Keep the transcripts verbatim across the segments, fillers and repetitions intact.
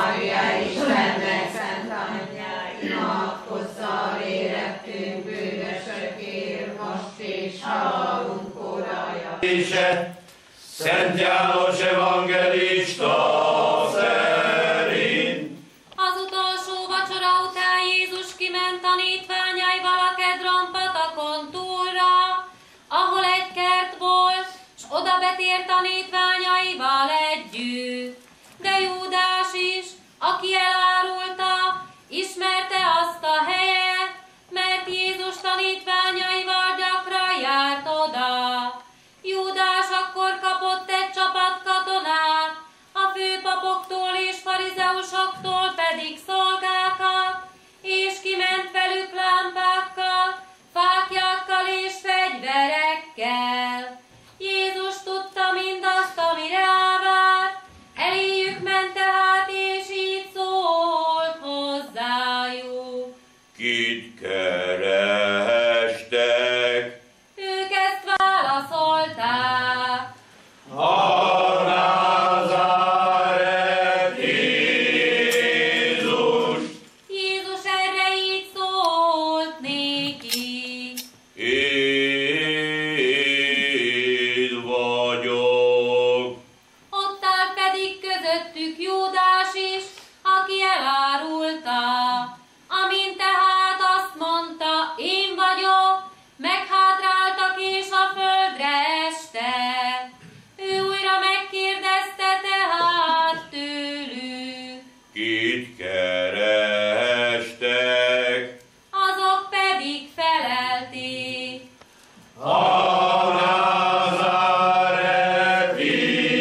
Mária Istennek szent anyja, imádkozzál érettünk bűnösökért, most és halálunk órája. Szent János evangélista szerint. Az utolsó vacsora után Jézus kiment tanítványaival a Kedron patakon túlra, ahol egy kert volt, s oda betér tanítványaival együtt. De Júdás is, aki elárulta, ismerte azt a helyet, mert Jézus tanítványaival gyakran járt oda. Júdás akkor kapott egy csapat katonát, a főpapoktól és farizeusoktól pedig szolgákat, és kiment velük lámpákkal, fáklyákkal és fegyverekkel. Jézus tudta mindazt, ami rávárt, eléjük ment tehát, és így szólt hozzájuk. Kit kerestek? Ők ezt válaszolták. A Názáreti Jézus. Jézus erre így szólt néki. Itt vagyok. Ott áll pedig közöttük Júdás is, aki elárulta. Amint tehát azt mondta, én vagyok, meghátráltak és a földre estek. Ő újra megkérdezte tehát tőlük. Kit kerestek? Azok pedig felelték. A Názáreti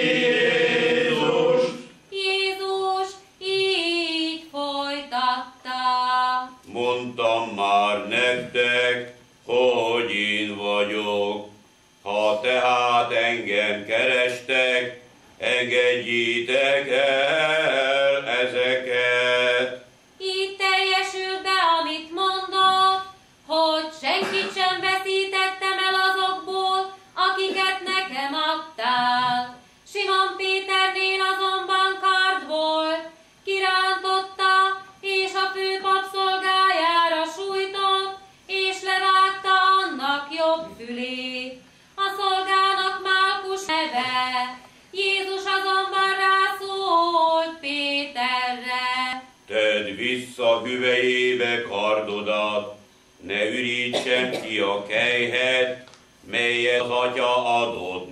Jézus. Jézus így folytatta. Mondtam már nektek, hogy én vagyok. Ha tehát engem kerestek, engedjétek el ezeket. Így teljesült be, amit mondott, hogy senkit sem veszítettem el azokból, akiket nekem adtál. Simon Péternél azonban kard volt, kirántotta, és a főpap szolgájára sújtott, és levágta annak jobb fülét. A szolgának Málkus neve. Jézus azonban rászólt Péterre. Tedd vissza hüvelyébe kardodat, ne ürítsen ki a kelyhet, melyet az Atya adott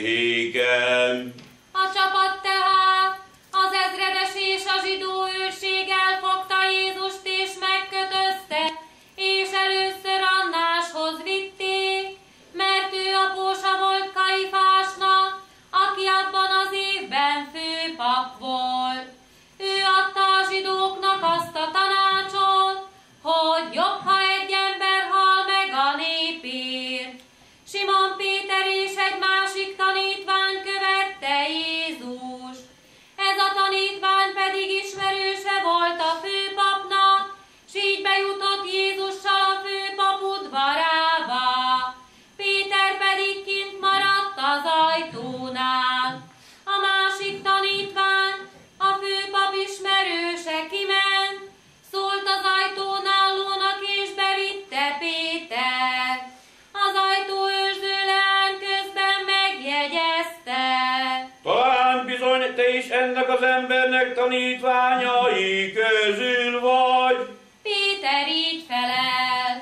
nékem. A csapat tehát, az ezredes és a zsidó őrség elfogta Jézust és megkötözte, és először Annáshoz vitték, mert ő apósa volt Kaifásnak, aki abban az évben főpap volt. Ő adta a zsidóknak azt a tanácsot, hogy jobb, ha egy ember hal meg a népért. Simon Péter és egy másik tanítvány követte Jézus. Ez a tanítvány pedig ismerőse volt a főpapnak, s így bejutott Jézussal a főpap udvarába. Péter pedig kint maradt az ajtónál. A másik tanítvány, a főpap ismerőse kiment, szólt az ajtón állónak és bevitte Péter. Az ajtóőrző leány közben megjegyezte. Talán bizony te is ennek az embernek tanítványai közül vagy. Péter így felelt.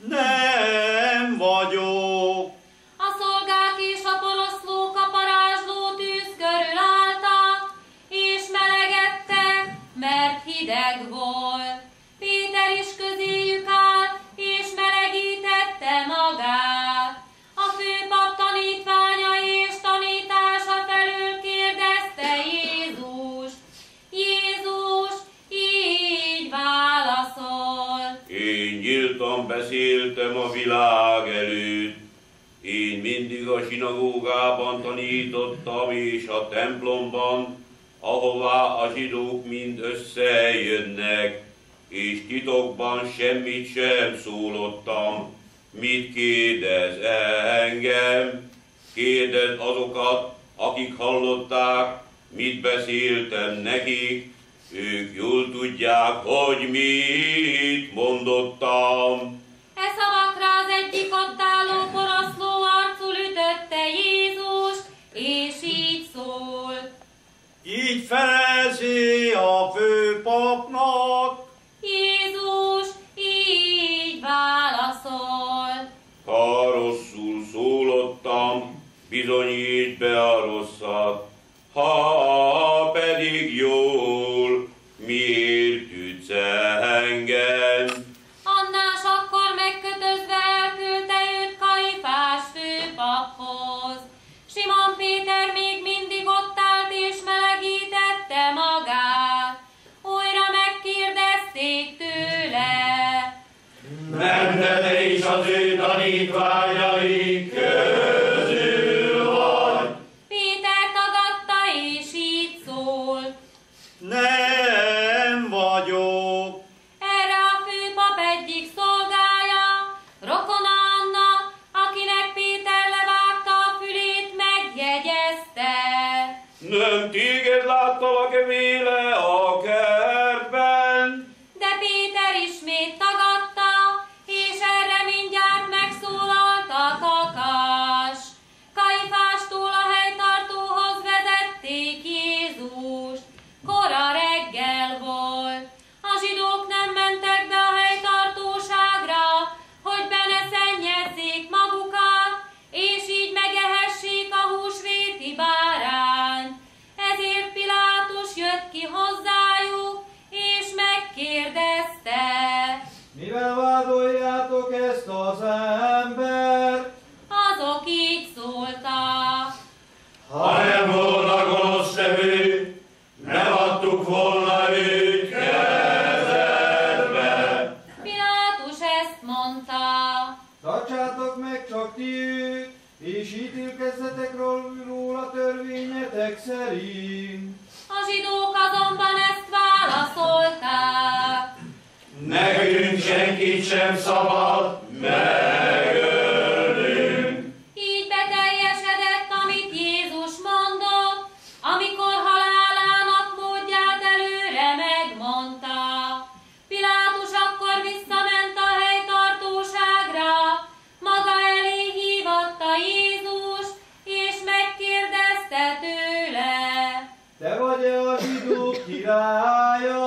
Nem vagyok. A szolgák és a poroszlók a parázsló tűz körül álltak, és melegedtek, mert hideg volt. Péter is közéjük állt, és melegítette magát. A főpap tanítványa és tanítása felül kérdezte Jézust. Jézus így válaszolt. Én nyíltan beszéltem a világ előtt. Én mindig a zsinagógában tanítottam, és a templomban, ahová a zsidók mind összejönnek, és titokban semmit sem szólottam. Mit kérdez engem? Kérdezd azokat, akik hallották, mit beszéltem nekik, ők jól tudják, hogy mit mondottam. E szavakra az egyik ott álló poroszló arcul ütötte Jézus, és így szólt. Így felezi a főpapnak. Jézus így válaszolt. Ha rosszul szólottam, bizonyíts be a rosszat, ha pedig jól, miért ütsz engem? Annás akkor megkötözve elküldte őt Kajfás főpaphoz. Simon Péter még mindig ott állt és melegítette magát. Újra megkérdezték tőle. Nem te, te is az ő tanítványai közül vagy? Péter tagadta és így szólt. Nem vagyok. Erre a főpap egyik szolgája, rokona annak, akinek Péter levágta a fülét, megjegyezte. Nem téged láttalak-e véle a kertben? De Péter ismét tagadta, és erre mindjárt megszólalt a kakas. Kajfástól a helytartóhoz vezették Jézust. Kora reggel volt. A zsidók nem mentek be a helytartóságra, hogy be ne szennyezzék magukat, és így megehessék a húsvéti bárányt. Ezért Pilátus jött ki hozzájuk, és megkérdezte. Mivel vádoljátok ezt az embert? Azok így szóltak. Ha nem volna gonosz nevű, nem adtuk volna őt kezedbe. Pilátus ezt mondta. Tartsátok meg csak ti őt, és ítélkezzetek róla törvényetek szerint. A zsidók azonban ezt válaszolták. Nekünk senkit sem szabad megölnünk. Így beteljesedett, amit Jézus mondott, amikor halálának módját előre megmondta. Pilátus akkor visszament a helytartóságra, maga elé hívatta Jézust, és megkérdezte tőle. Te vagy-e a zsidók királya?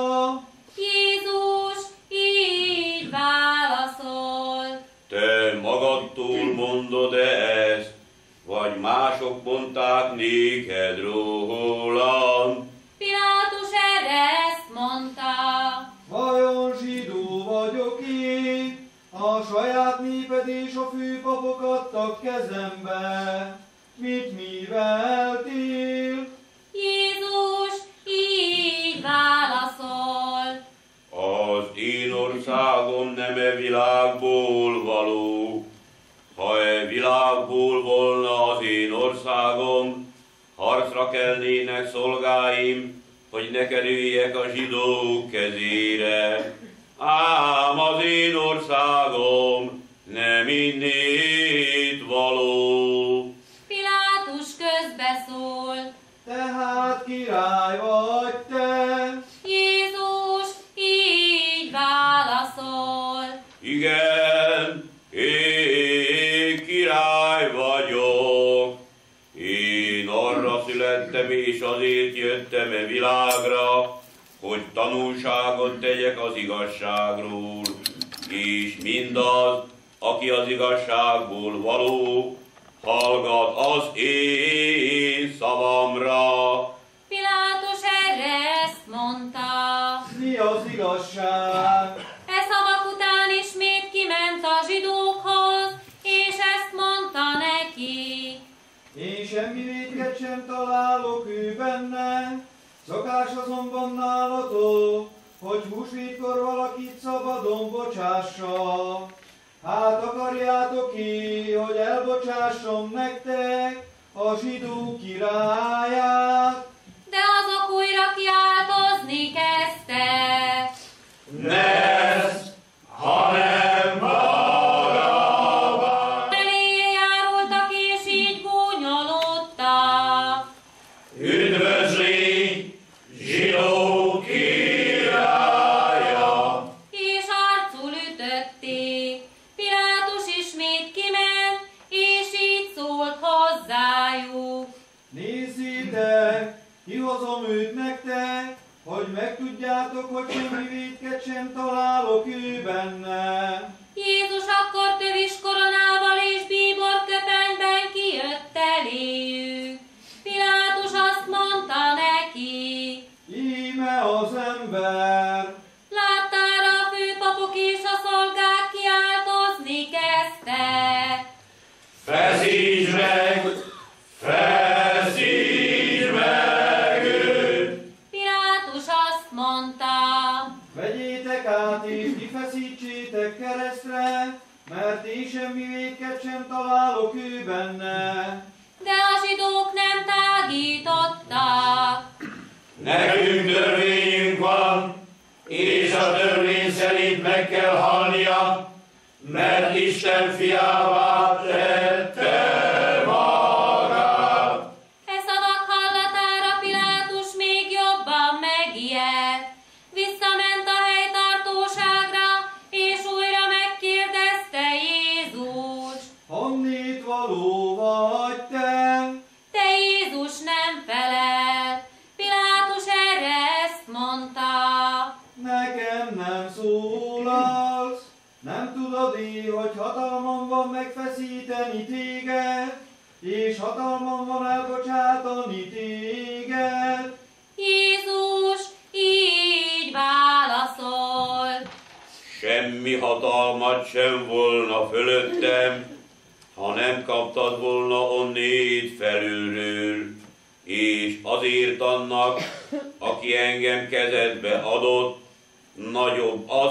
Jézus így válaszolt. Te magadtól mondod-e ezt, vagy mások mondták néked rólam? Pilátus erre ezt mondta. Vajon zsidó vagyok én? A saját néped és a főpapok adtak kezembe. Mit műveltél? Jézus így válaszolt. Az én országom nem e világból való. Ha e világból volna az én országom, harcra kelnének szolgáim, hogy ne kerüljek a zsidók kezére. Ám az én országom nem innét való. Pilátus közbeszólt. Tehát király vagy te? Jézus így válaszolt. Igen, én király vagyok. Én arra születtem, és azért jöttem e világra, hogy tanúságot tegyek az igazságról, és mindaz, aki az igazságból való, hallgat az én szavamra. Pilátus erre ezt mondta. Mi az igazság? E szavak után ismét kiment a zsidókhoz, és ezt mondta neki. Én semmi vétket sem találok ő benne, szokás azonban nálatok, hogy húsvétkor valakit szabadon bocsássa. Hát akarjátok ki, hogy elbocsássom nektek a zsidó királyát? De azok újra kiáltozni kezdtek. Nesz, hanem Barabás. Eléje járultak, és így gúnyolódtak. Üdvözlégy, zsidó király! Kihozom őt nektek, hogy megtudjátok, hogy semmi vétket sem találok ő benne. Jézus akkor tövis koronával és bíborköpenyben kijött eléjük. Pilátus azt mondta neki: Íme az ember. Láttára a főpapok és a szolgák kiáltozni kezdtek. Feszítsd meg! Feszítsd meg őt! Pilátus azt mondta: Vegyétek át és kifeszítsétek keresztre, mert én semmi vétket sem találok ő benne. De a zsidók nem tágítottak. Nekünk törvényünk van, és a törvény szerint meg kell halnia, mert Isten fiává tette magát. E szavak hallatára Pilátus még jobban megijedt. Visszament a helytartóságra, és újra megkérdezte Jézust: Honnét való vagy te? De Jézus nem felelt. Pilátus erre ezt mondta: Nekem nem szólalsz, nem tudod-e, hogy hatalmam van megfeszíteni téged, és hatalmam van elbocsátani téged? Jézus így válaszolt: Semmi hatalmat sem volna fölöttem, ha nem kaptad volna onnét felülről, és azért annak, aki engem kezedbe adott, nagyobb az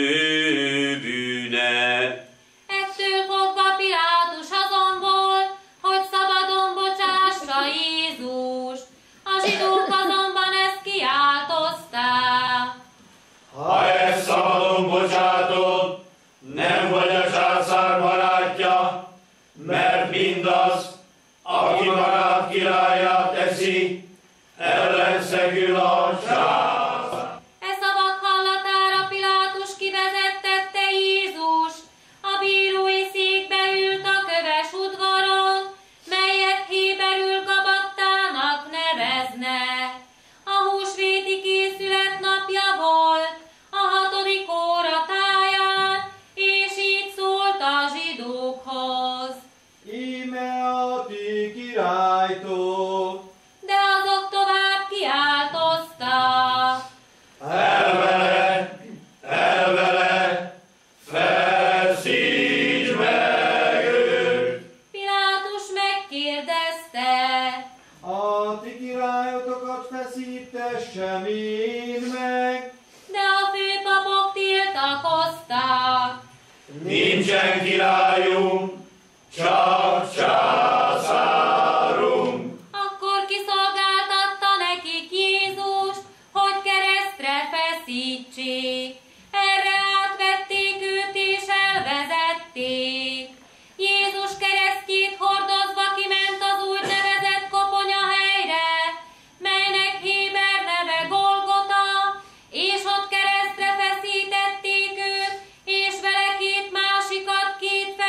ő bűne. Ettől fogva Pilátus azon volt, hogy szabadon bocsássa Jézust. A zsidók azonban ezt kiáltozták: Ha ezt szabadon bocsátod, nem vagy a császár barátja, mert mindaz, aki magát királlyá teszi, ellenszegül a császár. E szavak hallatára Pilátus kivezettette Jézust. A bírói székbe ült a köves udvaron, melyet héberül Gabattának neveznek. A húsvéti készület napja volt, a hatodik óra táján, és így szólt a zsidókhoz: Íme a ti királytok. De azok tovább kiáltoztak: Elvele, elvele, feszítsd meg őt! Pilátus megkérdezte: A ti királyotokat feszítessem én meg. De a főpapok tiltakoztak. Nincsen királyunk, csak császárunk. Akkor kiszolgáltatta nekik Jézust, hogy keresztre feszítsék. Erre átvették őt és elvezették. Jézus keresztjét hordozva kiment az úgynevezett koponya helyre, melynek héber neve Golgota, és ott keresztre feszítették őt, és vele két másikat két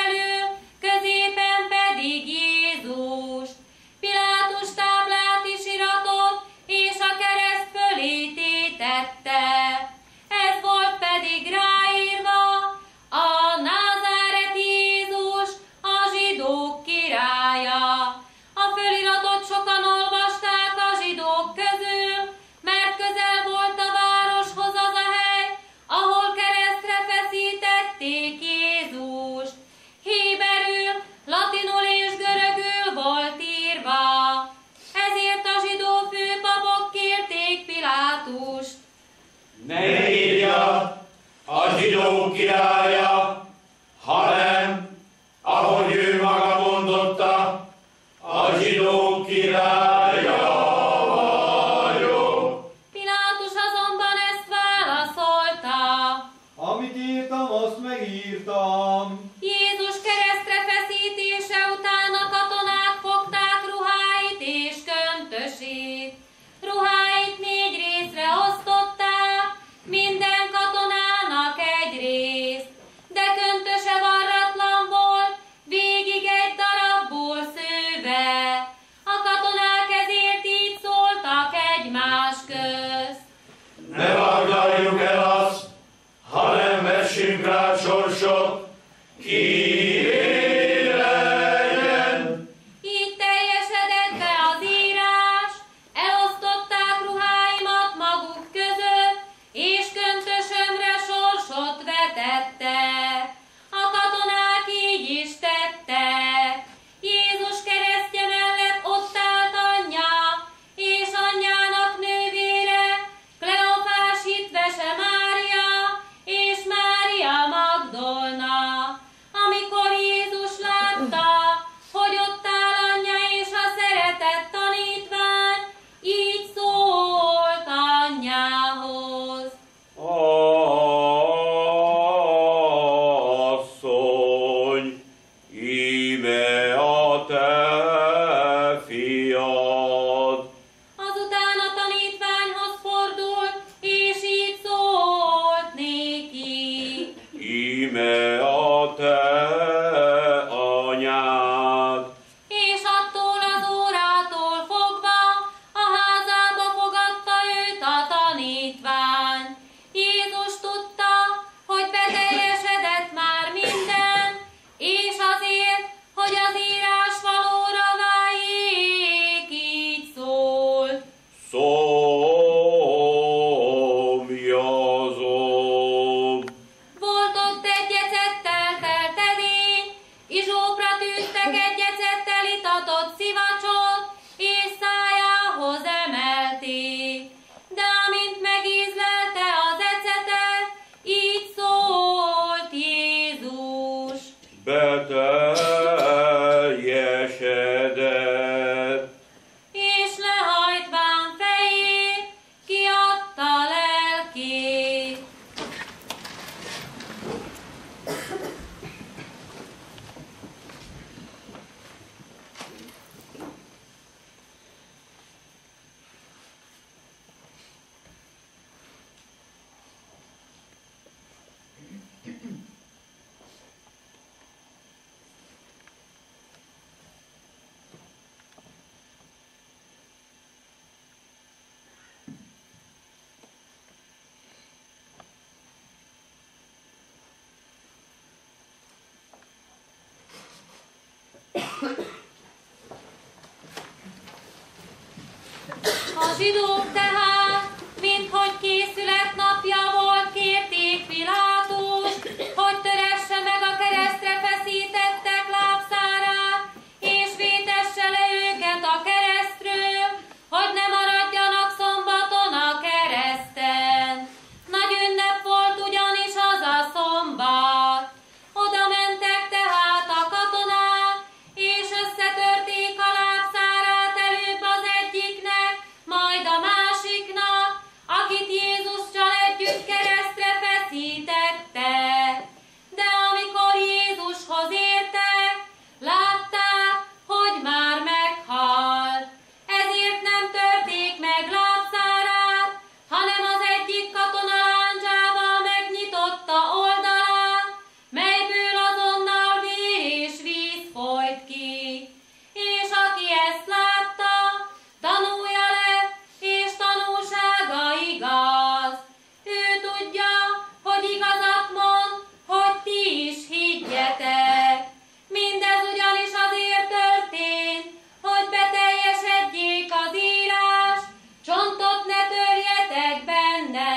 A zsidók tehát, minthogy készület napja volt, kérték Pilátust, hogy töresse meg a keresztre feszítettek lábszárát, és vétesse le őket a keresztről, hogy ne maradjanak szombaton a kereszten. Nagy ünnep volt ugyanis az a szombat. Oda mentek tehát a katonák, és összetörték a lábszárát előbb az egyiknek, majd a másiknak, akit Jézussal együtt keresztre feszítettek. De amikor Jézushoz értek, látták, hogy már meghalt. Ezért nem törték meg lábszárát, hanem az egyik katona lándzsával megnyitotta oldalát, melyből azonnal vér és víz folyt ki. És aki ezt látta, tanulja lett, és tanúsága igaz. Ő tudja, hogy igazat mond, hogy ti is higgyetek. Mindez ugyanis azért történt, hogy beteljesedjék az írás, csontot ne törjetek benne.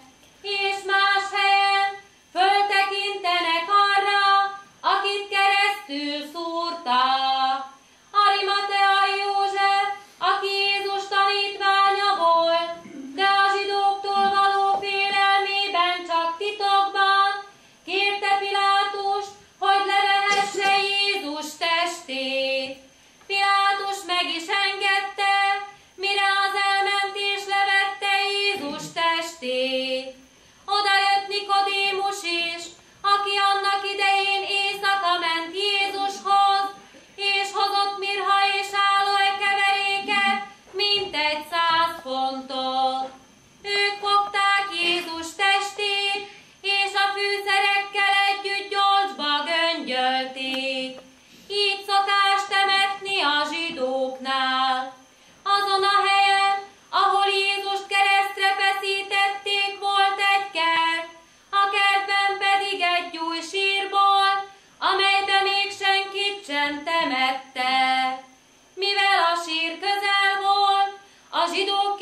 És más helyen föltekintenek arra, akit keresztül szúrtak. Arimateai József, aki Jézus tanítványa volt, de a zsidóktól való félelmében csak titokban, kérte Pilátust, hogy levehesse Jézus testét. Pilátus meg is engedte, mire az elment és levette Jézus testét. Oda jött Nikodémus is, aki annak idején éjszaka ment Jézushoz, és hozott mirha és aloe keveréket, mintegy száz fontot. Ők fogták Jézus testét, és a fűszerekkel együtt gyolcsba göngyölték. Így szokás temetni a zsidóknál. Azon a helyen, ahol Jézust keresztre feszítették, volt egy kert, a kertben pedig egy új sírból, amelybe még senkit sem temettek. Mivel a sír közel volt, a zsidók